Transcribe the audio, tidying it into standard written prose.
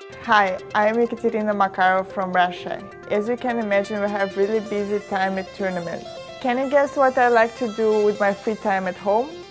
Hi, I'm Ekaterina Makarova from Russia. As you can imagine, we have really busy time at tournaments. Can you guess what I like to do with my free time at home?